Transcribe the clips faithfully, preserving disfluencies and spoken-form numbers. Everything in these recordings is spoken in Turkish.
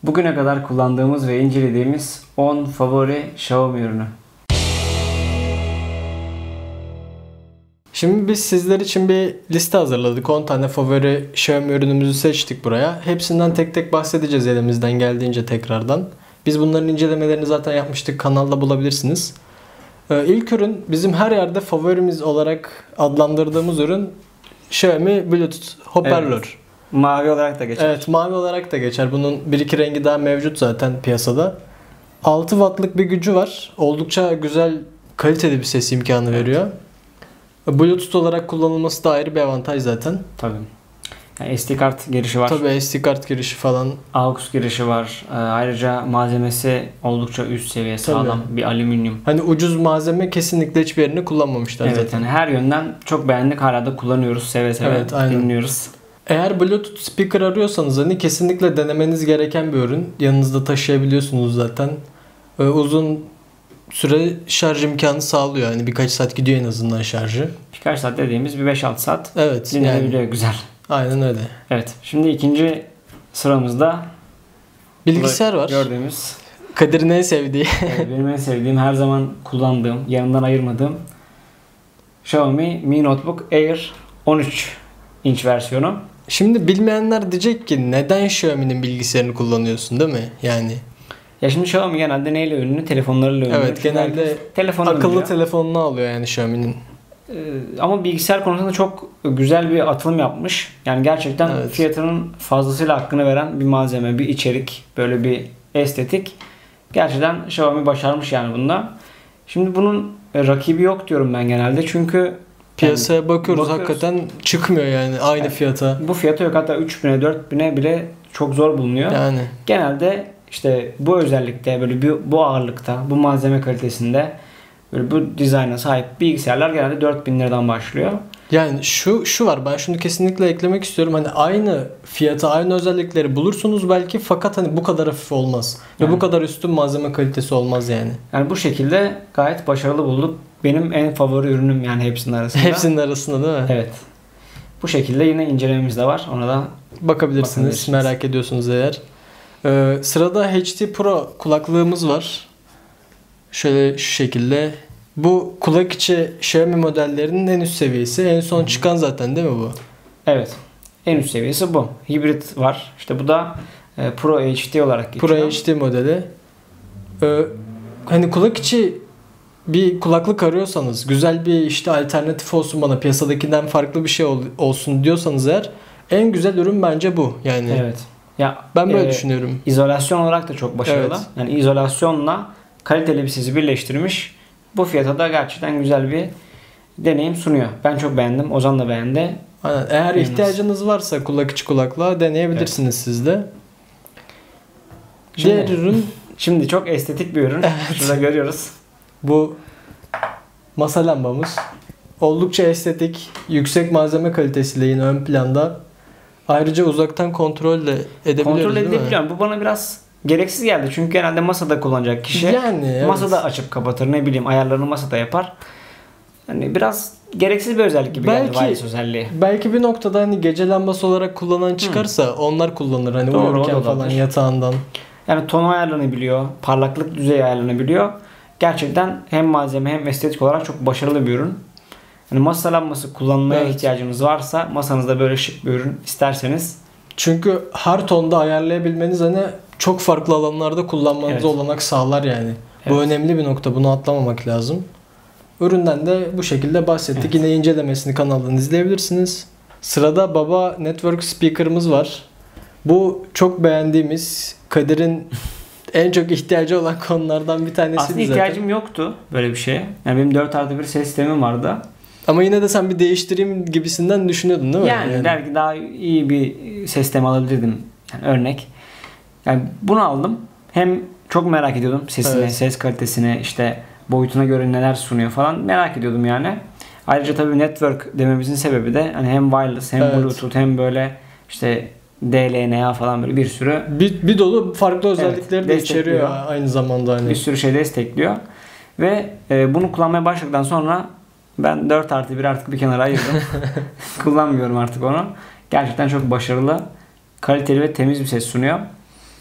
Bugüne kadar kullandığımız ve incelediğimiz on favori Xiaomi ürünü. Şimdi biz sizler için bir liste hazırladık. on tane favori Xiaomi ürünümüzü seçtik buraya. Hepsinden tek tek bahsedeceğiz elimizden geldiğince tekrardan. Biz bunların incelemelerini zaten yapmıştık. Kanalda bulabilirsiniz. Ee, ilk ürün bizim her yerde favorimiz olarak adlandırdığımız ürün Xiaomi Bluetooth hoparlör. Evet. Mavi olarak da geçer. Evet, mavi olarak da geçer. Bunun bir iki rengi daha mevcut zaten piyasada. altı wattlık bir gücü var. Oldukça güzel, kaliteli bir ses imkanı veriyor. Bluetooth olarak kullanılması da ayrı bir avantaj zaten. Tabii. Yani S D kart girişi var. Tabii S D kart girişi falan. A U X girişi var. Ee, ayrıca malzemesi oldukça üst seviye, sağlam bir alüminyum. Hani ucuz malzeme kesinlikle hiçbir yerini kullanmamışlar evet, zaten. Yani her yönden çok beğendik. Hala da kullanıyoruz. Seve seve Evet, aynen. dinliyoruz. Eğer Bluetooth speaker arıyorsanız hani kesinlikle denemeniz gereken bir ürün. Yanınızda taşıyabiliyorsunuz zaten. Ee, uzun süre şarj imkanı sağlıyor. Yani birkaç saat gidiyor en azından şarjı. Birkaç saat dediğimiz bir beş altı saat Evet. dinlenebiliyor. Yani, güzel. aynen öyle. Evet. Şimdi ikinci sıramızda bilgisayar var. Gördüğümüz. Kadir'in en sevdiği. Evet, benim en sevdiğim, her zaman kullandığım, yanından ayırmadığım Xiaomi Mi Notebook Air on üç inç versiyonu. Şimdi bilmeyenler diyecek ki neden Xiaomi'nin bilgisayarını kullanıyorsun, değil mi? Yani. Ya şimdi Xiaomi genelde neyle ünlü? Telefonlarıyla ünlü. Evet, genelde akıllı biliyor. telefonunu alıyor yani Xiaomi'nin. Ee, ama bilgisayar konusunda çok güzel bir atılım yapmış. Yani gerçekten Evet. fiyatının fazlasıyla hakkını veren bir malzeme, bir içerik, böyle bir estetik. Gerçekten Xiaomi başarmış yani bunda. Şimdi bunun rakibi yok diyorum ben genelde. Çünkü piyasaya yani bakıyoruz, bakıyoruz, hakikaten çıkmıyor yani aynı yani fiyata. Bu fiyata yok, hatta üç bine dört bine bile çok zor bulunuyor. Yani. Genelde işte bu özellikte, böyle bir, bu ağırlıkta, bu malzeme kalitesinde, böyle bu dizayna sahip bilgisayarlar genelde dört bin liradan başlıyor. Yani şu şu var, ben şunu kesinlikle eklemek istiyorum. Hani aynı fiyata, aynı özellikleri bulursunuz belki, fakat hani bu kadar hafif olmaz. Yani. Ve bu kadar üstün malzeme kalitesi olmaz yani. Yani bu şekilde gayet başarılı bulduk. Benim en favori ürünüm yani hepsinin arasında. Hepsinin arasında değil mi? Evet. Bu şekilde yine incelememiz de var. Ona da bakabilirsiniz, bakabilirsiniz. Merak ediyorsunuz eğer. Ee, sırada H D Pro kulaklığımız var. Şöyle şu şekilde. Bu kulak içi Xiaomi modellerinin en üst seviyesi. En son Hı-hı. çıkan zaten değil mi bu? Evet. En üst seviyesi bu. Hibrit var. İşte bu da e, Pro H D olarak geçiyor. Pro H D modeli. Ee, hani kulak içi bir kulaklık arıyorsanız, güzel bir işte alternatif olsun bana, piyasadakinden farklı bir şey ol, olsun diyorsanız eğer, en güzel ürün bence bu. Yani. Evet. Ya ben böyle e, düşünüyorum. İzolasyon olarak da çok başarılı. Evet. Yani izolasyonla kaliteli bir sesi birleştirmiş. Bu fiyata da gerçekten güzel bir deneyim sunuyor. Ben çok beğendim. Ozan da beğendi. Aynen. Eğer Beğeniz. ihtiyacınız varsa kulak içi kulaklığa deneyebilirsiniz, evet. siz de. Şimdi, diğer ürün. Şimdi çok estetik bir ürün. Evet. Şurada görüyoruz. Bu masa lambamız. Oldukça estetik. Yüksek malzeme kalitesiyle yine ön planda. Ayrıca uzaktan kontrol de edebiliyoruz. Kontrol edebiliyorum. Bu bana biraz gereksiz geldi. Çünkü genelde masada kullanacak kişi yani, evet. masada açıp kapatır, ne bileyim ayarlarını masada yapar. Hani biraz gereksiz bir özellik gibi belki, geldi wireless özelliği. Belki bir noktada hani gece lambası olarak kullanan çıkarsa hmm. onlar kullanır hani doğru, uyurken falan yatağından. Yani ton ayarlanabiliyor, parlaklık düzeyi ayarlanabiliyor. Gerçekten hem malzeme hem estetik olarak çok başarılı bir ürün. Hani masa lambası kullanmaya evet. ihtiyacınız varsa, masanızda böyle şık bir ürün isterseniz. Çünkü her tonda ayarlayabilmeniz hani çok farklı alanlarda kullanmanıza evet. olanak sağlar yani. Evet. Bu önemli bir nokta. Bunu atlamamak lazım. Üründen de bu şekilde bahsettik. Evet. Yine incelemesini kanaldan izleyebilirsiniz. Sırada Baba Network Speaker'ımız var. Bu çok beğendiğimiz, Kadir'in en çok ihtiyacı olan konulardan bir tanesi. Aslında ihtiyacım zaten. yoktu böyle bir şeye. Yani benim dört artı bir ses sistemim vardı. Ama yine de sen bir değiştireyim gibisinden düşünüyordun değil mi? Yani, yani. belki daha iyi bir ses sistemi alabilirdim. Yani örnek. Yani bunu aldım. Hem çok merak ediyordum sesine, evet. ses kalitesine, işte boyutuna göre neler sunuyor falan merak ediyordum yani. Ayrıca tabii network dememizin sebebi de hani hem wireless hem evet. Bluetooth hem böyle işte D L N A falan, böyle bir sürü bir, bir dolu farklı özellikleri evet, de içeriyor aynı zamanda hani. Bir sürü şey destekliyor. Ve e, bunu kullanmaya başladıktan sonra ben dört artı bir artık bir kenara ayırdım. Kullanmıyorum artık onu. Gerçekten çok başarılı, kaliteli ve temiz bir ses sunuyor.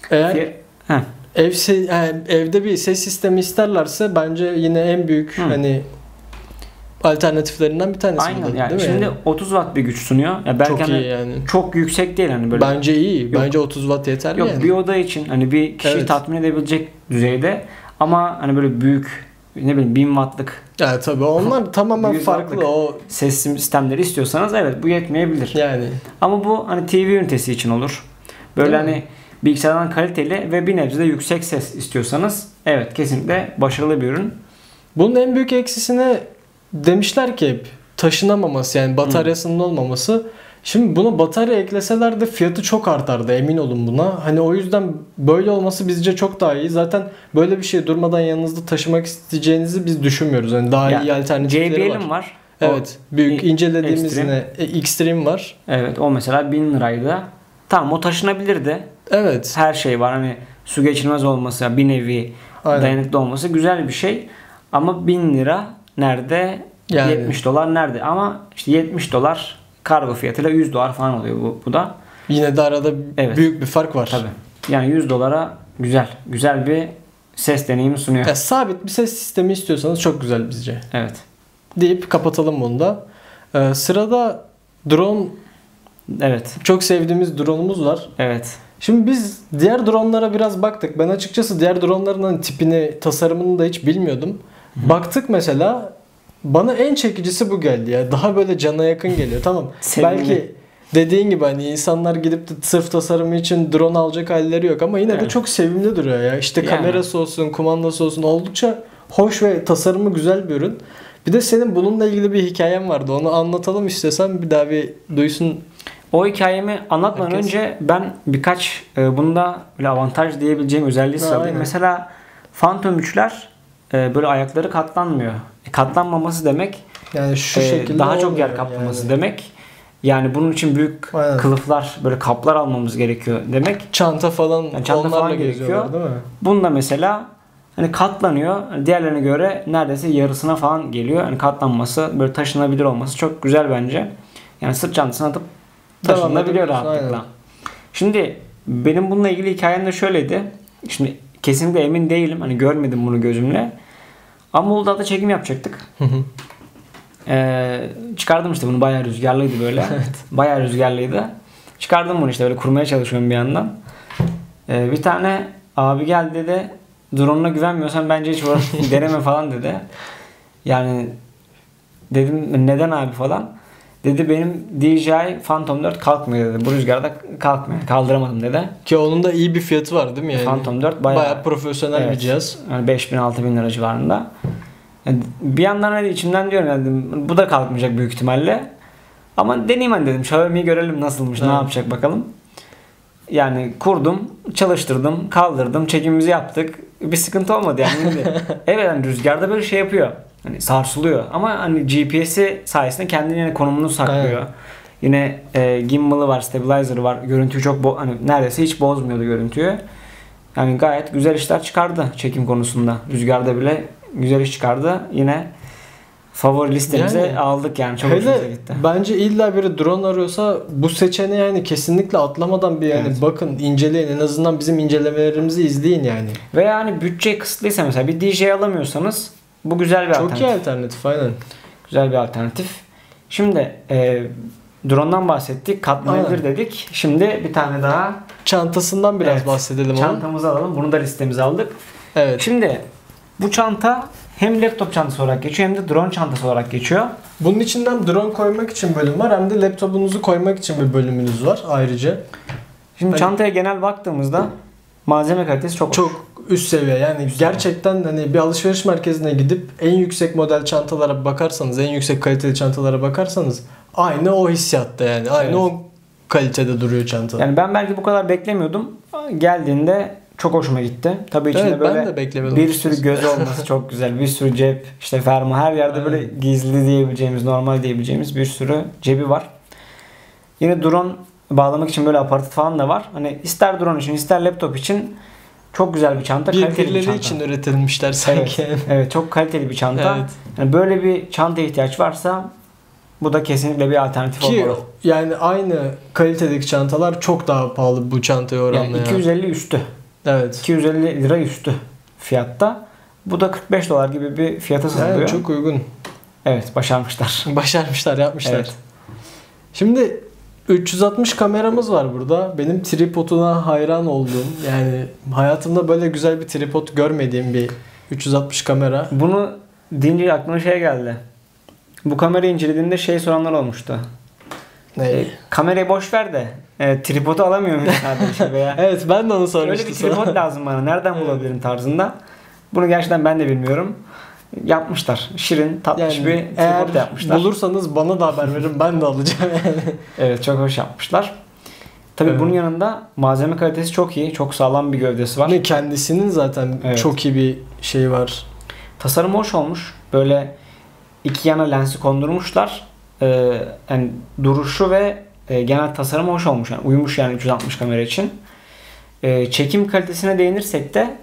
Eğer Heh. ev se- yani evde bir ses sistemi isterlerse bence yine en büyük Hı. hani alternatiflerinden bir tanesi. Aynen bu, yani. değil mi Şimdi yani? otuz watt bir güç sunuyor. Ya belki Çok hani iyi yani. çok yüksek değil hani böyle. Bence iyi. Yok. Bence otuz watt yeterli Yok yani. bir oda için hani bir kişiyi Evet. tatmin edebilecek düzeyde ama hani böyle büyük ne bileyim bin wattlık Ya tabii onlar tamamen yüz farklı wattlık o ses sistemleri istiyorsanız evet bu yetmeyebilir. yani. Ama bu hani T V ünitesi için olur. Böyle Değil mi? hani bilgisayardan kaliteli ve bir nebze de yüksek ses istiyorsanız evet kesinlikle başarılı bir ürün. Bunun en büyük eksisine demişler ki hep taşınamaması yani bataryasının olmaması. Şimdi buna batarya ekleseler de fiyatı çok artardı, emin olun buna. Hani o yüzden böyle olması bizce çok daha iyi. Zaten böyle bir şey durmadan yanınızda taşımak isteyeceğinizi biz düşünmüyoruz. Yani daha Ya, iyi alternatifleri var. J B L'im var. Evet. Büyük O- incelediğimiz Extreme. yine e, Extreme var. Evet o mesela bin liraydı. Tamam o taşınabilirdi. Evet. Her şey var hani su geçirmez olması, bir nevi Aynen. dayanıklı olması güzel bir şey. Ama bin lira nerede? Yani. yetmiş dolar nerede? Ama işte yetmiş dolar kargo fiyatıyla yüz dolar falan oluyor bu, bu da. Yine de arada Evet. büyük bir fark var. Tabii. Yani yüz dolara güzel. Güzel bir ses deneyimi sunuyor. Ya, sabit bir ses sistemi istiyorsanız çok güzel bizce. Evet. Deyip kapatalım bunu da. Ee, sırada drone, Evet. çok sevdiğimiz drone'umuz var. Evet. Şimdi biz diğer drone'lara biraz baktık. Ben açıkçası diğer drone'ların hani tipini, tasarımını da hiç bilmiyordum. Baktık mesela, bana en çekicisi bu geldi ya. Daha böyle cana yakın geliyor. Tamam. Sevimli. Belki dediğin gibi hani insanlar gidip de sırf tasarımı için drone alacak halleri yok ama yine de Evet. çok sevimli duruyor ya. İşte Yani. kamerası olsun, kumandası olsun, oldukça hoş ve tasarımı güzel bir ürün. Bir de senin bununla ilgili bir hikayen vardı. Onu anlatalım istiyorsan, bir daha bir duysun. O hikayemi anlatmadan Herkes. önce ben birkaç e, bunda böyle avantaj diyebileceğim özelliği Ha, sıralayayım. aynen. Mesela Phantom üçler e, böyle ayakları katlanmıyor. E, katlanmaması demek Yani şu e, şekilde daha çok olmuyor yer kaplaması yani. demek. Yani bunun için büyük Aynen. kılıflar, böyle kaplar almamız gerekiyor demek. Çanta falan, Yani çanta onlarla falan geziyorlar gerekiyor. değil mi? Bunda mesela hani katlanıyor. Hani diğerlerine göre neredeyse yarısına falan geliyor. Hani katlanması, böyle taşınabilir olması çok güzel bence. Yani sırt çantasına atıp Devam taşınabiliyor edebiliyorsun, rahatlıkla. aynen. Şimdi benim bununla ilgili hikayem de şöyleydi. Şimdi kesinlikle emin değilim. Hani görmedim bunu gözümle. Ama Uludağ'da çekim yapacaktık. Hı hı. Ee, çıkardım işte bunu, bayağı rüzgarlıydı böyle. Bayağı rüzgarlıydı. Çıkardım bunu işte böyle kurmaya çalışıyorum bir yandan. Ee, bir tane abi geldi dedi, drone'una güvenmiyorsan bence hiç uğraş- deneme falan dedi. Yani dedim neden abi falan. Dedi benim D J I Phantom dört kalkmıyor dedi. Bu rüzgarda kalkmıyor. Kaldıramadım dedi. Ki onun da iyi bir fiyatı var değil mi yani? Phantom dört bayağı, Bayağı profesyonel evet, bir cihaz. Yani beş bin altı bin lira civarında. Yani bir yandan öyle içimden diyorum yani dedim, bu da kalkmayacak büyük ihtimalle. Ama deneyeyim hani dedim. Xiaomi'yi görelim nasılmış, Evet. ne yapacak bakalım. Yani kurdum, çalıştırdım, kaldırdım, çekimimizi yaptık. Bir sıkıntı olmadı yani. Şimdi, evet hani rüzgarda böyle şey yapıyor. Hani sarsılıyor ama hani G P S'i sayesinde kendini yine konumunu saklıyor. Evet. Yine e, gimbal'ı var, stabilizer'ı var. Görüntüyü çok bo- hani neredeyse hiç bozmuyordu görüntüyü. Yani gayet güzel işler çıkardı çekim konusunda. Rüzgarda bile güzel iş çıkardı. Yine favori listemize Yani, aldık yani. Çok hoşumuza hele gitti. bence illa biri drone arıyorsa bu seçeneği yani kesinlikle atlamadan bir yani Evet. bakın, inceleyin, en azından bizim incelemelerimizi izleyin yani. Ve yani bütçe kısıtlıysa mesela bir D J alamıyorsanız bu güzel bir Çok alternatif. iyi alternatif, aynen. Güzel bir alternatif. Şimdi e, drone'dan bahsettik. Katlanabilir Aynen. dedik. Şimdi bir tane daha Çantasından biraz evet, bahsedelim onun. çantamızı alalım. Bunu da listemize aldık. Evet. Şimdi bu çanta hem laptop çantası olarak geçiyor hem de drone çantası olarak geçiyor. Bunun içinden drone koymak için bölüm var, hem de laptopunuzu koymak için bir bölümünüz var ayrıca. Şimdi Hani- çantaya genel baktığımızda malzeme kalitesi çok hoş. Çok üst seviye yani, gerçekten hani bir alışveriş merkezine gidip en yüksek model çantalara bakarsanız, en yüksek kaliteli çantalara bakarsanız aynı o hissiyatta yani. Aynı Evet. o kalitede duruyor çanta. Yani ben belki bu kadar beklemiyordum. Geldiğinde çok hoşuma gitti. Tabii içinde Evet, böyle ben de beklemiyordum bir açıkçası. sürü göz olması çok güzel. Bir sürü cep, işte fermuar, her yerde Aynen. böyle gizli diyebileceğimiz, normal diyebileceğimiz bir sürü cebi var. Yine drone bağlamak için böyle aparat falan da var. Hani ister drone için ister laptop için çok güzel bir çanta, kaliteli bir Birbirleri çanta. için üretilmişler sanki. Evet, evet çok kaliteli bir çanta. Evet. Yani böyle bir çanta ihtiyaç varsa Bu da kesinlikle bir alternatif Ki olmalı. yani aynı kalitedeki çantalar çok daha pahalı bu çantaya oranla. Yani iki yüz elli üstü. Evet. iki yüz elli lira üstü fiyatta. Bu da kırk beş dolar gibi bir fiyata satılıyor. Yani çok uygun. Evet, başarmışlar. Başarmışlar, yapmışlar. Evet. Şimdi üç yüz altmış kameramız var burada. Benim tripoduna hayran olduğum, yani hayatımda böyle güzel bir tripod görmediğim bir üç yüz altmış kamera. Bunu deyince aklıma şey geldi. Bu kamerayı incelediğimde şey soranlar olmuştu. Ne? E, kamerayı boş ver de e, tripodu alamıyor muyum kardeşim veya Evet, ben de onu öyle sormuştum bir sana. tripod lazım bana. Nereden bulabilirim tarzında. Bunu gerçekten ben de bilmiyorum. Yapmışlar. Şirin, tatlış Yani bir eğer tripod yapmışlar. bulursanız bana da haber verin, ben de alacağım yani. Evet, çok hoş yapmışlar. Tabii Evet. bunun yanında malzeme kalitesi çok iyi. Çok sağlam bir gövdesi var. Ve kendisinin zaten Evet. çok iyi bir şey var. Tasarım hoş olmuş. Böyle iki yana lensi kondurmuşlar. Ee, yani duruşu ve e, genel tasarım hoş olmuş. Yani uyumuş yani üç yüz altmış kamera için. Ee, çekim kalitesine değinirsek de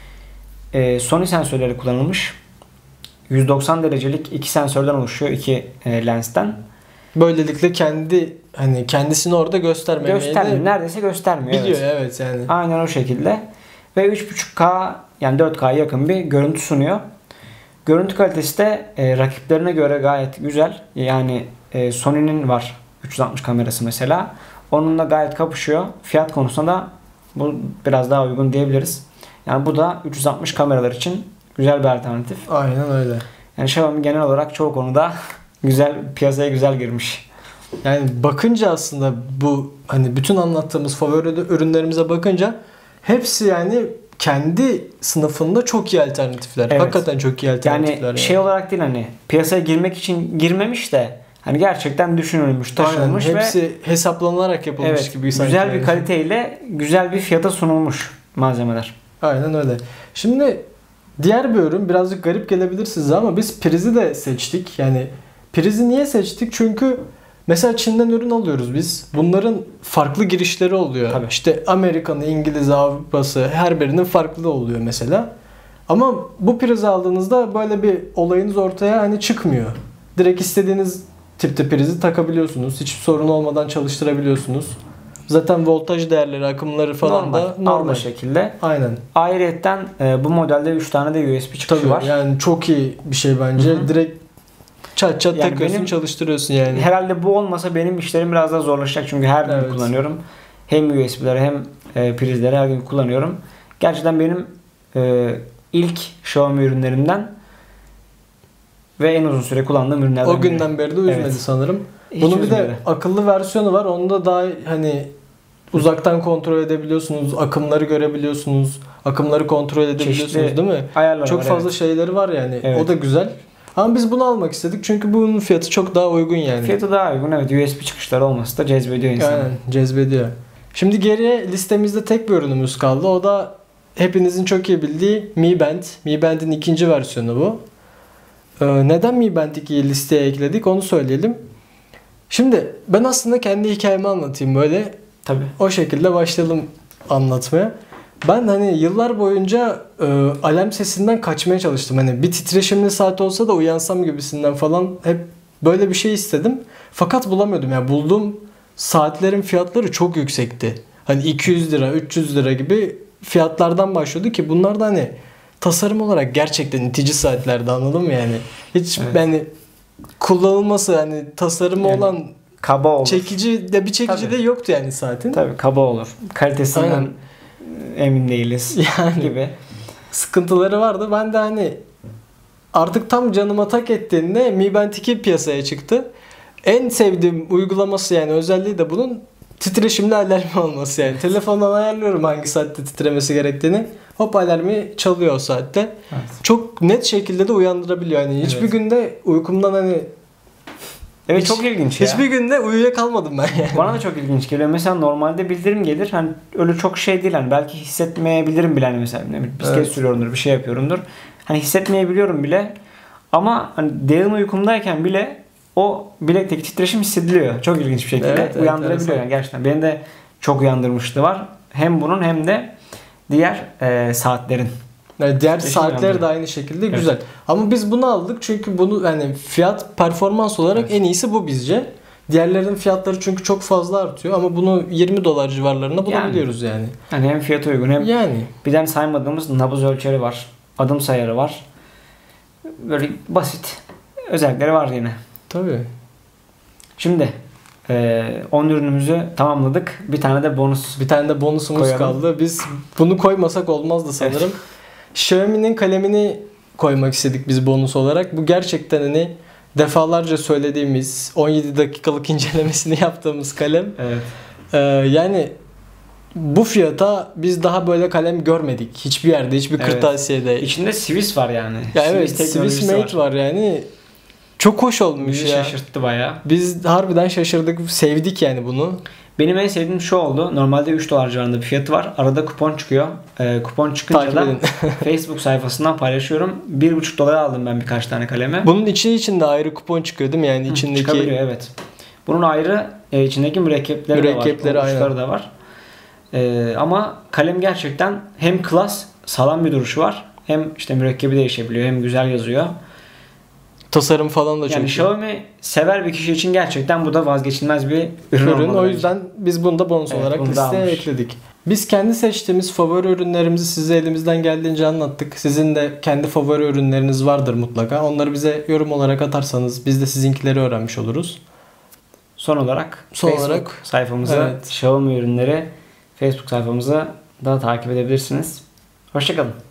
e, Sony sensörleri kullanılmış. yüz doksan derecelik iki sensörden oluşuyor. iki e, lensten. Böylelikle kendi hani kendisini orada göstermemeyi Göstermiyor. de Neredeyse göstermiyor. biliyor, Evet. evet yani. Aynen o şekilde. Ve üç buçuk K yani dört K'ya yakın bir görüntü sunuyor. Görüntü kalitesi de e, rakiplerine göre gayet güzel. Yani e, Sony'nin var üç yüz altmış kamerası mesela. Onunla gayet kapışıyor. Fiyat konusunda da bu biraz daha uygun diyebiliriz. Yani bu da üç yüz altmış kameralar için güzel bir alternatif. Aynen öyle. Yani Xiaomi genel olarak çoğu konuda güzel, piyasaya güzel girmiş. Yani bakınca aslında bu hani bütün anlattığımız favori ürünlerimize bakınca hepsi yani kendi sınıfında çok iyi alternatifler. Evet. Hakikaten çok iyi alternatifler. Yani Yani şey olarak değil, hani piyasaya girmek için girmemiş de hani gerçekten düşünülmüş, taşınmış Aynen, ve hepsi hesaplanarak yapılmış evet, gibi sanki. güzel bir yani. kaliteyle güzel bir fiyata sunulmuş malzemeler. Aynen öyle. Şimdi diğer bir ürün birazcık garip gelebilir size ama biz prizi de seçtik. Yani prizi niye seçtik? Çünkü mesela Çin'den ürün alıyoruz biz. Bunların farklı girişleri oluyor. Tabii. İşte Amerikan'ı, İngiliz, Avrupa'sı her birinin farklı oluyor mesela. Ama bu prizi aldığınızda böyle bir olayınız ortaya hani çıkmıyor. Direkt istediğiniz tipte prizi takabiliyorsunuz. Hiç sorun olmadan çalıştırabiliyorsunuz. Zaten voltaj değerleri, akımları falan Normal, da normal. normal şekilde. Aynen. Ayrıyetten e, bu modelde üç tane de U S B çıkışı Tabii var. yani çok iyi bir şey bence. Hı hı. Direkt çat çat Yani takıyorsun, benim- çalıştırıyorsun yani. Herhalde bu olmasa benim işlerim biraz daha zorlaşacak çünkü her gün Evet. kullanıyorum. Hem U S B'leri hem e, prizleri her gün kullanıyorum. Gerçekten benim e, ilk Xiaomi ürünlerimden ve en uzun süre kullandığım ürünlerden O günden beri de üzmedi Evet. sanırım. Hiç Bunun bir üzmedi. de akıllı versiyonu var. Onda daha hani uzaktan kontrol edebiliyorsunuz, akımları görebiliyorsunuz, akımları kontrol edebiliyorsunuz, Çeşitli değil mi? ayarlar Çok var, fazla evet. şeyleri var yani. Evet. O da güzel. Ama biz bunu almak istedik çünkü bunun fiyatı çok daha uygun yani. Fiyatı daha uygun, evet. U S B çıkışları olması da cezbediyor insanı. Aynen, cezbediyor. Şimdi geriye listemizde tek bir ürünümüz kaldı. O da hepinizin çok iyi bildiği Mi Band. Mi Band'in ikinci versiyonu bu. Ee, neden Mi Band ikiyi listeye ekledik onu söyleyelim. Şimdi ben aslında kendi hikayemi anlatayım böyle. Tabii. O şekilde başlayalım anlatmaya. Ben hani yıllar boyunca e, alarm sesinden kaçmaya çalıştım. Hani bir titreşimli saat olsa da uyansam gibisinden falan hep böyle bir şey istedim. Fakat bulamıyordum. Yani bulduğum saatlerin fiyatları çok yüksekti. Hani iki yüz lira, üç yüz lira gibi fiyatlardan başlıyordu ki bunlar da hani tasarım olarak gerçekten itici saatlerdi, anladın mı yani? Hiç Evet. yani kullanılması hani tasarımı Yani olan kaba olur. çekici de bir çekici Tabii. de yoktu yani saatin. Tabii kaba olur. Kalitesinden Aynen. emin değiliz Yani gibi. sıkıntıları vardı. Ben de hani artık tam canıma tak ettiğinde Mi Band iki piyasaya çıktı. En sevdiğim uygulaması yani özelliği de bunun titreşimli alarm olması yani. Telefondan ayarlıyorum hangi saatte titremesi gerektiğini. Hop alarmı çalıyor o saatte. Evet. Çok net şekilde de uyandırabiliyor. Yani hiçbir Evet. günde uykumdan hani Evet, hiç- çok ilginç ya. hiçbir günde uyuyakalmadım ben yani. Bana da çok ilginç geliyor. Mesela normalde bildirim gelir. Hani öyle çok şey değil. Hani belki hissetmeyebilirim bile. Hani mesela ne bileyim, bisiklet Evet. sürüyorumdur, bir şey yapıyorumdur. Hani hissetmeyebiliyorum bile. Ama hani derin uykumdayken bile o bilekteki titreşim hissediliyor. Çok ilginç bir şekilde. Evet, evet, uyandırabiliyor enteresan. yani gerçekten. Beni de çok uyandırmıştı var. Hem bunun hem de diğer e, saatlerin. Yani diğer Kesin saatler yani. de aynı şekilde Evet. güzel. Ama biz bunu aldık çünkü bunu yani fiyat performans olarak Evet. en iyisi bu bizce. Diğerlerinin fiyatları çünkü çok fazla artıyor ama bunu yirmi dolar civarlarında bulabiliyoruz yani. Yani hem fiyata uygun hem Yani bir de saymadığımız nabız ölçeri var. Adım sayarı var. Böyle basit özellikleri var yine. tabii. Şimdi on ürünümüzü tamamladık. Bir tane de bonus. Bir tane de bonusumuz Koyalım. kaldı. Biz bunu koymasak olmazdı sanırım. Evet. Xiaomi'nin kalemini koymak istedik biz bonus olarak. Bu gerçekten hani defalarca söylediğimiz on yedi dakikalık incelemesini yaptığımız kalem. Evet. Ee, yani bu fiyata biz daha böyle kalem görmedik. Hiçbir yerde, hiçbir Evet. kırtasiyede. İçinde Swiss var yani. Ya evet, Swiss Swiss teknolojisi Made var. yani. Çok hoş olmuş Bizi ya. şaşırttı bayağı. Biz harbiden şaşırdık, sevdik yani bunu. Benim en sevdiğim şu oldu. Normalde üç dolar civarında bir fiyatı var. Arada kupon çıkıyor. Ee, kupon çıkınca Takip da edin. Facebook sayfasından paylaşıyorum. bir buçuk dolara aldım ben birkaç tane kalemi. Bunun içi içinde ayrı kupon çıkıyor değil mi? Yani Hı, içindeki çıkabiliyor evet. Bunun ayrı e, içindeki mürekkepleri, Mürekkepleri, de var. Uçları aynen. da var. E, ama kalem gerçekten hem klas, sağlam bir duruşu var. Hem işte mürekkebi değişebiliyor. Hem güzel yazıyor. tasarım falan da çok Yani iyi. Xiaomi sever bir kişi için gerçekten bu da vazgeçilmez bir ürün, ürün. olmalı O bence. yüzden biz bunu da bonus Evet, olarak bunu da listeye almış. ekledik. Biz kendi seçtiğimiz favori ürünlerimizi size elimizden geldiğince anlattık. Sizin de kendi favori ürünleriniz vardır mutlaka. Onları bize yorum olarak atarsanız biz de sizinkileri öğrenmiş oluruz. Son olarak Son Facebook olarak- sayfamızı, Evet. Xiaomi ürünleri Facebook sayfamızı da takip edebilirsiniz. Hoşçakalın.